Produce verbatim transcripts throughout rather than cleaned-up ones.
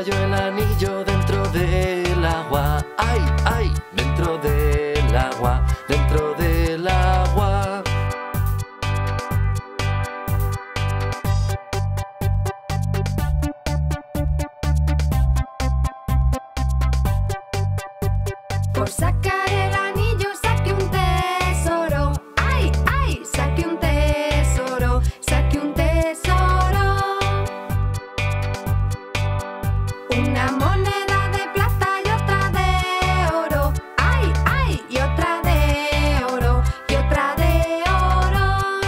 cayó el anillo dentro del agua. ¡Ay, ay! Dentro del agua, dentro del agua. Por sacar el anillo saqué un tesoro. ¡Ay, ay! Saqué un tesoro, saqué un tesoro. Una moneda de plata y otra de oro. ¡Ay, ay! Y otra de oro, y otra de oro.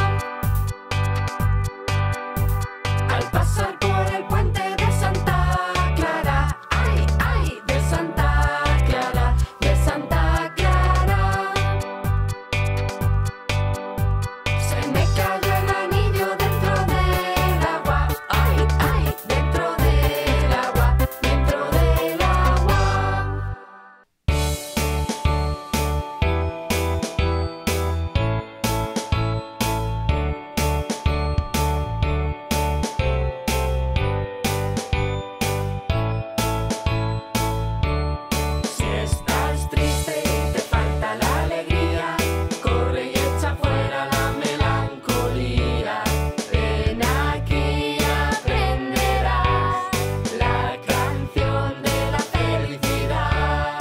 Al pasar por el puente de Santa Clara. ¡Ay, ay! De Santa Clara, de Santa Clara. Se me cayó el anillo dentro del agua. ¡Ay, ay! Dentro del agua, dentro del agua. Si estás triste y te falta la alegría, corre y echa fuera la melancolía. Ven aquí y aprenderás la canción de la felicidad.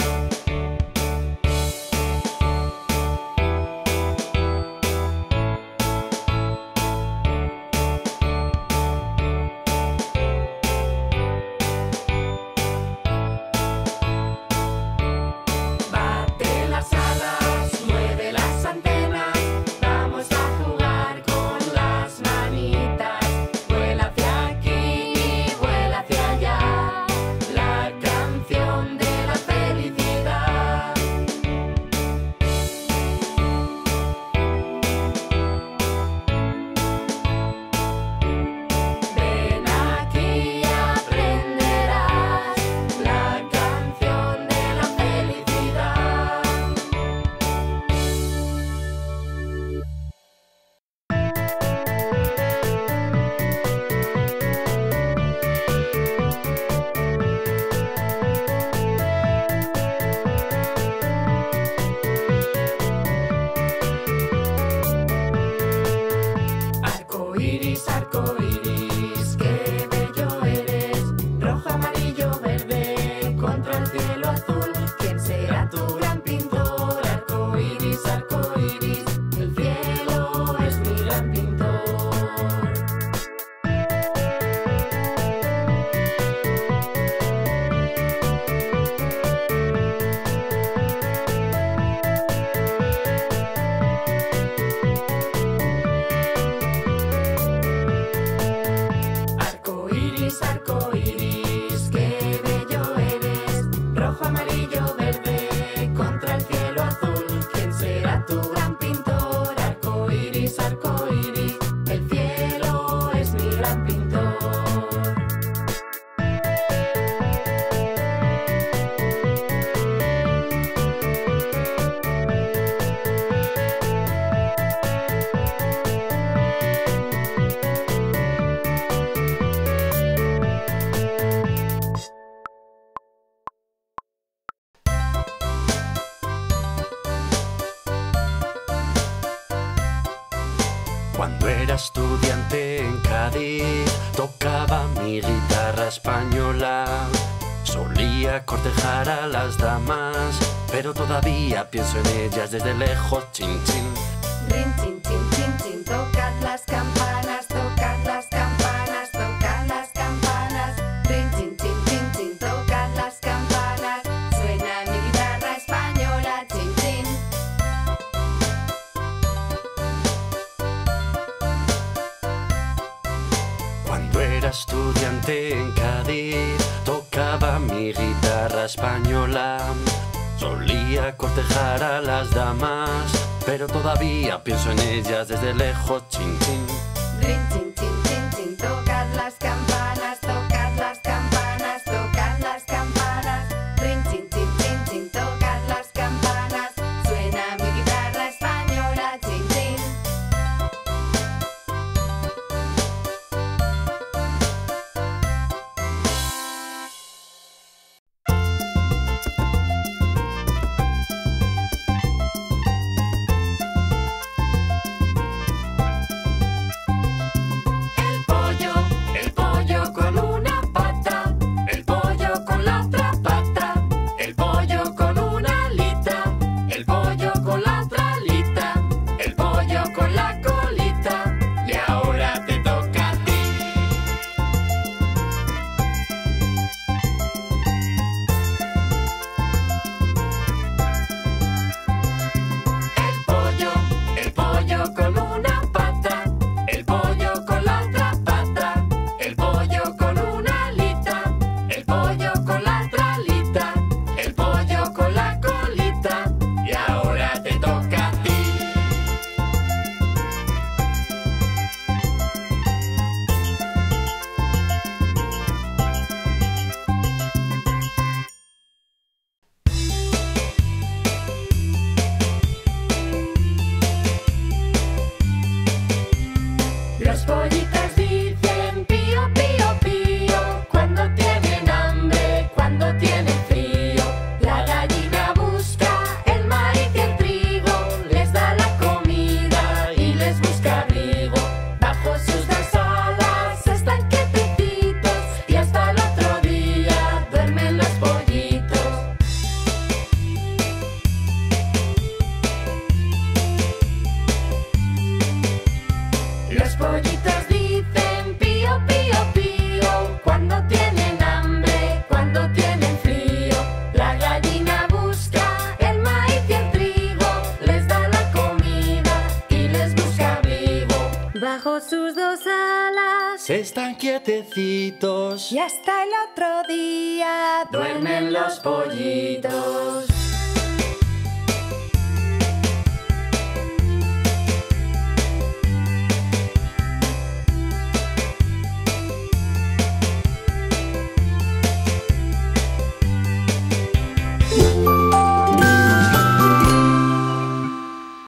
Bate las alas, mueve las antenas, vamos a jugar con las manitas. Vuela hacia aquí y vuela hacia allá, la canción de la felicidad. Ven aquí y aprenderás la canción de la felicidad. Arco iris, arco iris, qué bello eres. Rojo, amarillo, verde, contra el cielo azul. ¿Quién será tu gran pintor? Arco iris, arco iris, el cielo es mi gran pintor. Arco iris, arco iris, qué bello eres. Rojo, amarillo, verde, contra el cielo azul. ¿Quién será tu gran pintor? Arco iris, arco iris, el cielo es mi gran pintor. Cuando era estudiante en Cádiz, tocaba mi guitarra española. Solía cortejar a las damas, pero todavía pienso en ellas desde lejos. Chin, chin. Rin, chin, chin, chin, chin, tocad las campanas, tocad las campanas, tocad las campanas. Rin, chin, chin, chin, chin, tocad las campanas. Suena mi guitarra española, chin, chin. Cuando era estudiante en Cádiz, tocaba mi guitarra española. Solía cortejar a las damas, pero todavía pienso en ellas desde lejos. Chin, chin. Rin, chin, chin, chin, chin, tocad las campanas, tocad las campanas, tocad las campanas. Rin, chin, chin, chin, chin, tocad las campanas. Suena mi guitarra española, chin, chin. Los pollitos dicen pío, pío, pío, cuando tienen hambre, cuando tienen frío. La gallina busca el maíz y el trigo, les da la comida y les busca abrigo. Bajo sus dos alas están quietecitos y hasta el otro día duermen los pollitos. Los pollitos dicen pío, pío, pío, cuando tienen hambre, cuando tienen frío. La gallina busca el maíz y el trigo, les da la comida y les busca abrigo. Bajo sus dos alas Están quietecitos y hasta el otro día duermen los pollitos.